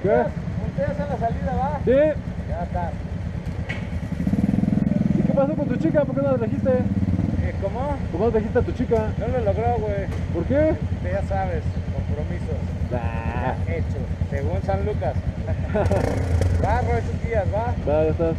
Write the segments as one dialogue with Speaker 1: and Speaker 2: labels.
Speaker 1: ¿Volteas a la salida, va?
Speaker 2: Sí.
Speaker 1: Ya está.
Speaker 2: ¿Y qué pasó con tu chica? ¿Por qué no la trajiste?
Speaker 1: ¿Cómo?
Speaker 2: ¿Por qué no trajiste a tu chica?
Speaker 1: No lo logró, güey.
Speaker 2: ¿Por qué?
Speaker 1: Ya sabes, compromisos.
Speaker 2: Bah.
Speaker 1: Hechos, según San Lucas. Va, Roy, tus días, va.
Speaker 2: Va, ya estás.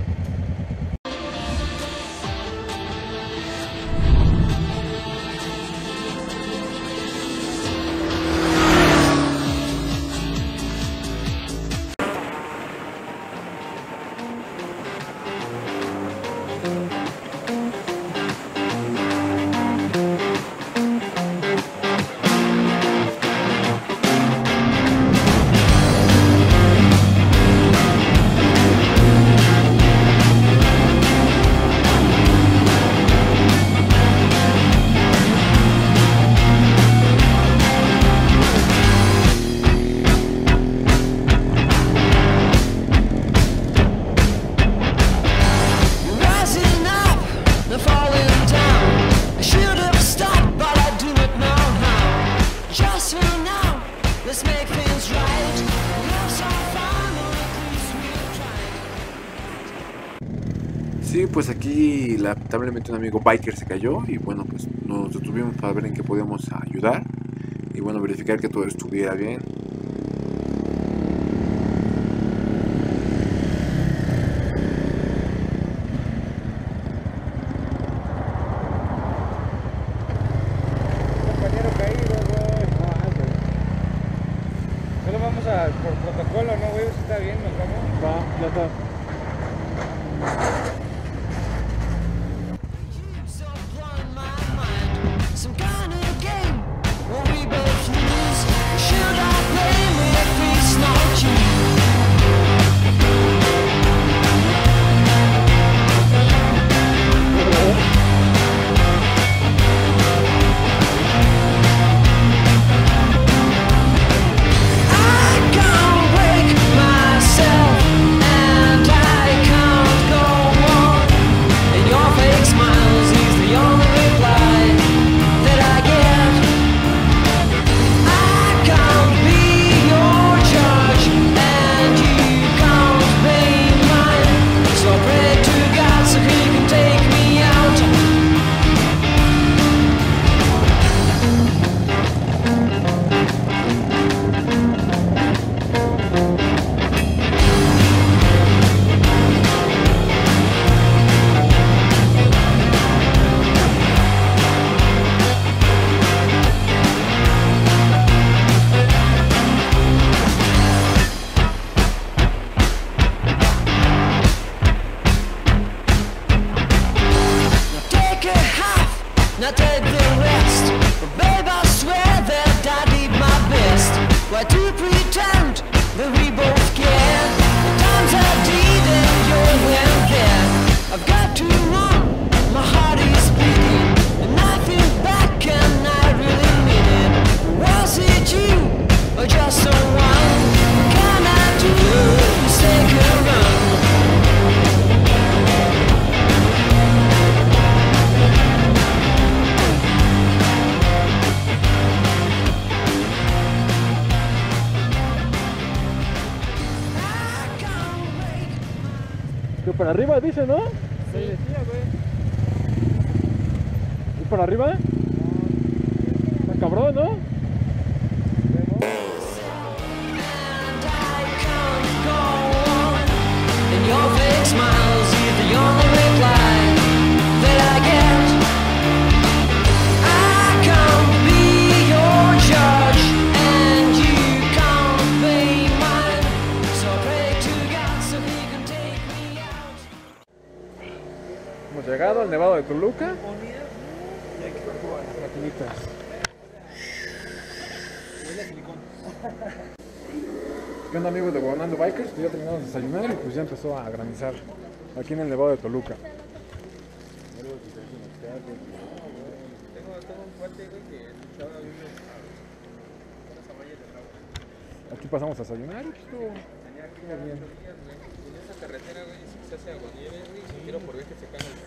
Speaker 2: Sí, pues aquí lamentablemente un amigo biker se cayó y bueno, pues nos detuvimos para ver en qué podíamos ayudar y bueno, verificar que todo estuviera bien.
Speaker 1: Compañero caído, güey. Solo vamos por protocolo, ¿no, güey? Si está bien, nos vamos.
Speaker 2: Va, ya está.
Speaker 3: Now take the rest, but babe, I swear that I did my best. Why to pretend that we both care? The times I did and you weren't there. I've got to run, my heart is beating, and I think back and I really mean it. Was it you or just someone? What can I do to take a run?
Speaker 2: ¿Qué para arriba dice, no?
Speaker 1: Se decía, güey.
Speaker 2: ¿Y para arriba? Está cabrón, ¿no? Hemos llegado al Nevado de Toluca. Maquinitas. ¿Qué onda, amigos de Gobernando Bikers? Pues ya terminamos de desayunar y pues ya empezó a granizar aquí en el Nevado de Toluca. Aquí pasamos a desayunar y pues estuvo bien.
Speaker 4: En esa carretera, güey, se hace aguanieve, güey, si quiero por ver que se caen.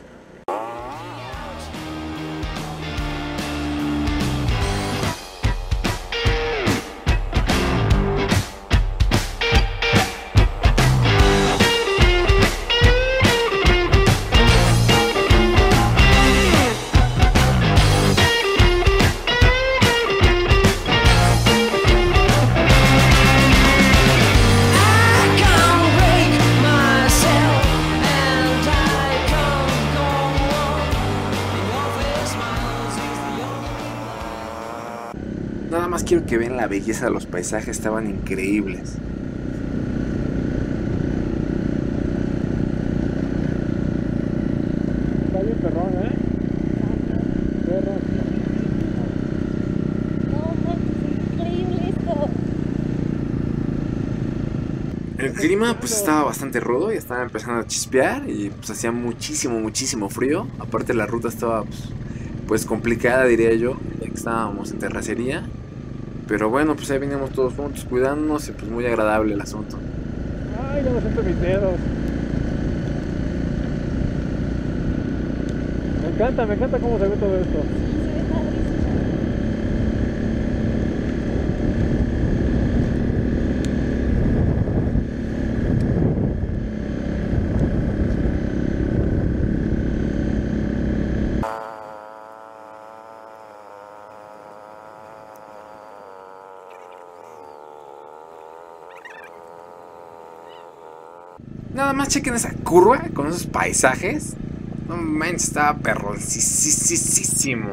Speaker 2: quiero que vean la belleza de los paisajes, estaban increíbles.
Speaker 1: Está bien perrón, ¿eh? Perro.
Speaker 5: No, manches, increíble esto.
Speaker 2: El clima pues estaba bastante rudo y estaba empezando a chispear y pues hacía muchísimo frío. Aparte la ruta estaba pues complicada, diría yo, ya que estábamos en terracería. Pero bueno, pues ahí veníamos todos juntos cuidándonos y pues muy agradable el asunto.
Speaker 1: Ay, ya me siento mis dedos. Me encanta cómo se ve todo esto.
Speaker 5: Sí, se ve padrísimo.
Speaker 2: Nada más chequen esa curva con esos paisajes. No manches, estaba perroncísimo.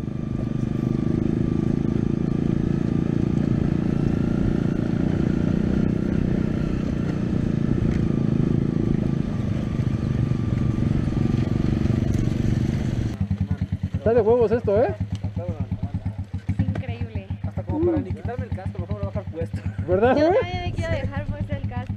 Speaker 1: Está de huevos esto, ¿eh?
Speaker 5: Es increíble.
Speaker 4: Hasta como para ni quitarme el casco, mejor me lo voy a dejar puesto.
Speaker 1: ¿Verdad,
Speaker 5: Yo
Speaker 1: güey?
Speaker 5: también me quiero dejar puesto el casco.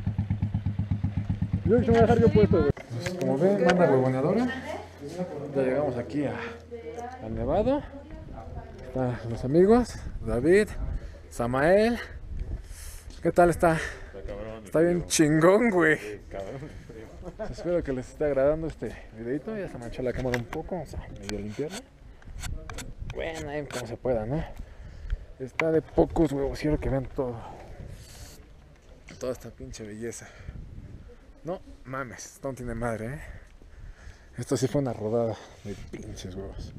Speaker 1: Yo que me voy a dejar yo puesto, güey. Pues como ven, banda huevoneadora. Ya llegamos aquí al Nevado. Están los amigos, David, Samael. ¿Qué tal está? Está bien chingón, güey. Pues espero que les esté agradando este videito. Ya se manchó la cámara un poco, vamos a medio limpiarla. Bueno, ahí como se pueda, ¿no? Está de pocos huevos, quiero que vean todo. Toda esta pinche belleza. No mames, esto no tiene madre, ¿eh? Esto sí fue una rodada de pinches huevos.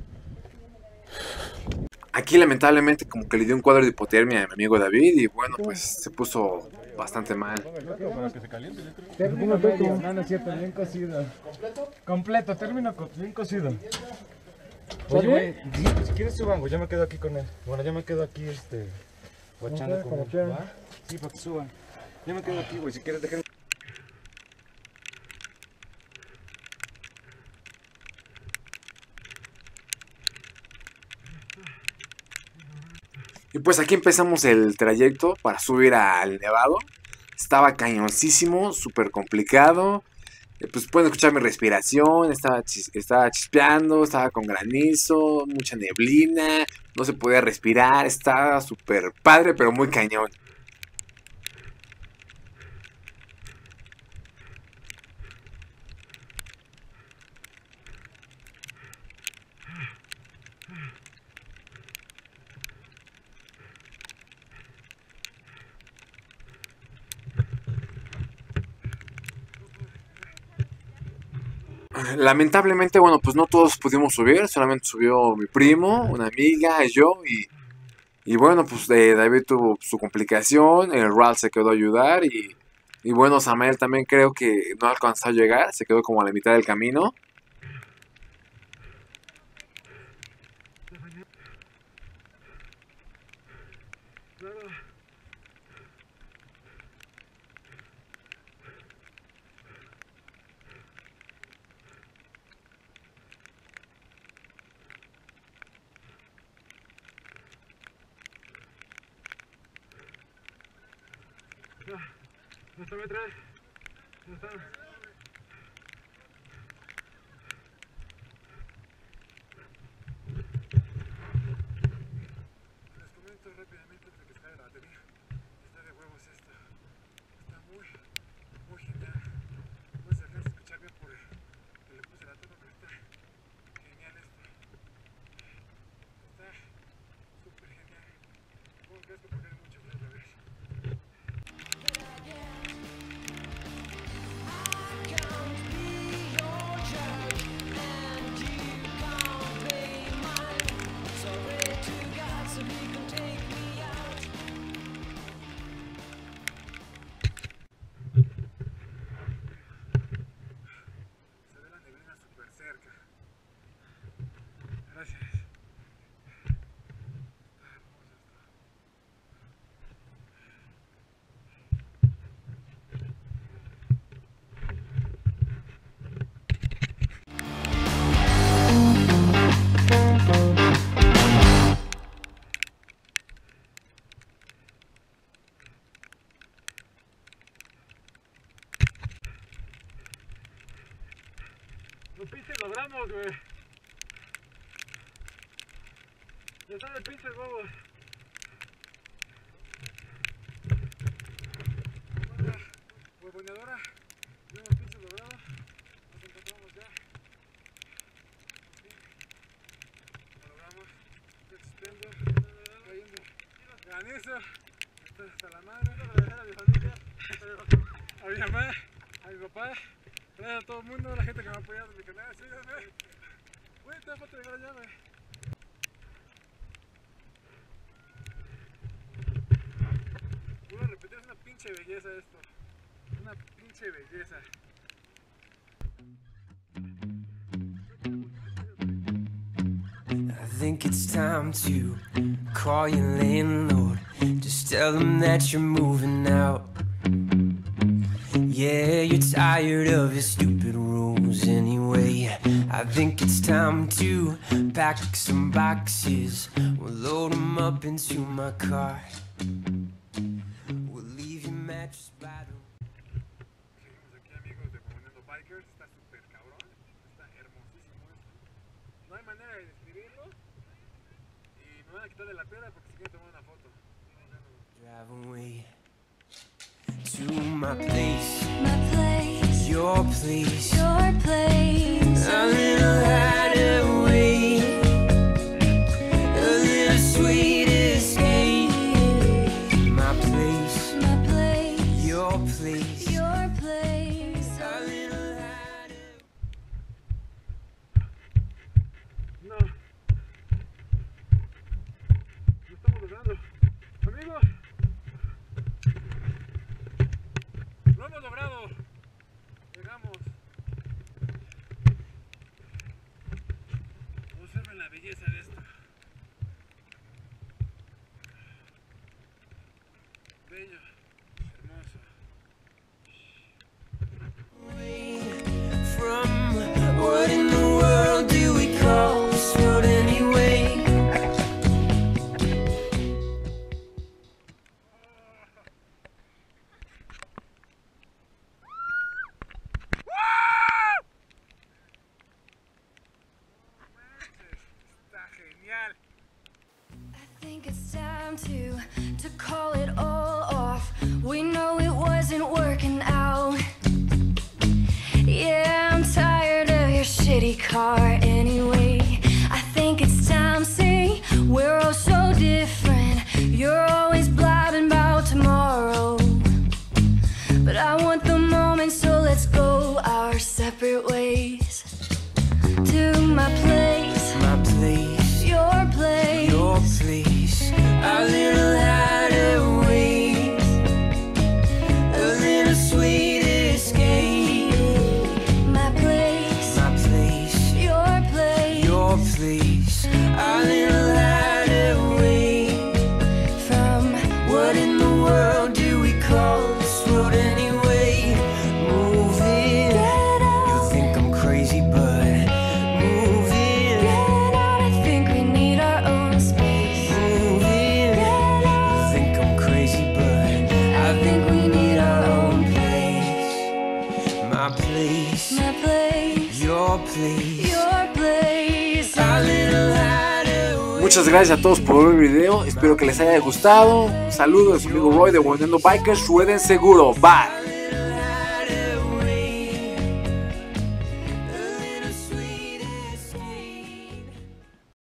Speaker 2: Aquí lamentablemente como que le dio un cuadro de hipotermia a mi amigo David y bueno, pues se puso bastante mal.
Speaker 1: Término medio. No, no es cierto, bien cocido. Completo, término bien cocido.
Speaker 6: Oye, güey, si quieres suban, güey, yo me quedo aquí con él. Bueno, yo me quedo aquí, guachando con
Speaker 1: como
Speaker 6: él,
Speaker 1: quieran.
Speaker 6: ¿va? Sí, para que suban. Yo me quedo aquí, güey, si quieres dejen.
Speaker 2: Y pues aquí empezamos el trayecto para subir al Nevado. Estaba cañoncísimo, súper complicado. Pues pueden escuchar mi respiración, estaba chispeando, estaba con granizo, mucha neblina, no se podía respirar, estaba súper padre, pero muy cañón. Lamentablemente, bueno, pues no todos pudimos subir, solamente subió mi primo, una amiga, yo y bueno, pues David tuvo su complicación, el Ral se quedó a ayudar y bueno, Samael también creo que no alcanzó a llegar, se quedó como a la mitad del camino.
Speaker 1: Les comento rápidamente antes de que se caiga la batería. Está de huevos esto. Está muy genial. No se alcanza a escuchar bien por que le puse la toma, pero está genial esto. Está súper genial. Pongo el casco porque hay mucho frío otra vez. Se ve la neblina súper cerca. Gracias. Está hermoso esto. pinches logramos, güey. Ya están de pinches huevos. Huevoneadora, ya hemos pinches logrado. Nos encontramos ya. Lo logramos. Estoy existiendo. Cayendo. Granizo. Estoy hasta la madre. Agradecer a mi familia, a mi mamá, a mi papá. Gracias a todo el mundo, a la gente que me ha apoyado en mi canal. Síganme. Güey, te da falta llegar allá, güey. Vuelvo a repetir, es una pinche belleza esto. Una pinche belleza.
Speaker 3: I think it's time to call your landlord. Just tell him that you're moving out. Yeah, you're tired of your stupid rules anyway. I think it's time to pack some boxes. We'll load them up into my car. We'll leave your mattress by the...
Speaker 1: Seguimos aquí, amigos de Huevoneando Bikers. Está súper cabrón. Está hermosísimo esto. No hay manera de describirlo. Y me van a quitar de la piedra porque si quieren tomar una foto.
Speaker 3: Drive away to my place,
Speaker 7: your place,
Speaker 3: your place.
Speaker 7: a little hideaway,
Speaker 3: A little sweet escape. My place, your place.
Speaker 7: your place.
Speaker 3: A little hideaway.
Speaker 1: No. Lo estamos logrando. Amigos. Lo hemos logrado. Llegamos. Observen la belleza de esto. Bello. Hermoso.
Speaker 3: From what in the world do we call this road anyway?
Speaker 1: Está genial.
Speaker 7: I think it's time to call it all off. We know it wasn't working out. Yeah, I'm tired of your shitty car anyway. I think it's time, see, we're all so different. You're always blabbing about tomorrow, but I want the moment, so let's go our separate ways. To my place,
Speaker 3: My place,
Speaker 7: your place.
Speaker 3: your place. A little hideaway, a little sweet escape.
Speaker 7: My place,
Speaker 3: My place,
Speaker 7: your place.
Speaker 3: your place. A little hideaway.
Speaker 7: From
Speaker 3: What in the world do we call this road anyway? Moving.
Speaker 7: Get out.
Speaker 3: You think I'm crazy, but moving.
Speaker 7: Get out, I think we need our own space.
Speaker 3: Moving. You think I'm crazy, but I think we need our own place. My place,
Speaker 7: My place,
Speaker 3: your place.
Speaker 7: your place.
Speaker 3: A little hideaway.
Speaker 2: Muchas gracias a todos por ver el video. Espero que les haya gustado. Saludos de su amigo Roy de Huevoneando Bikers. Rueden seguro. Bye.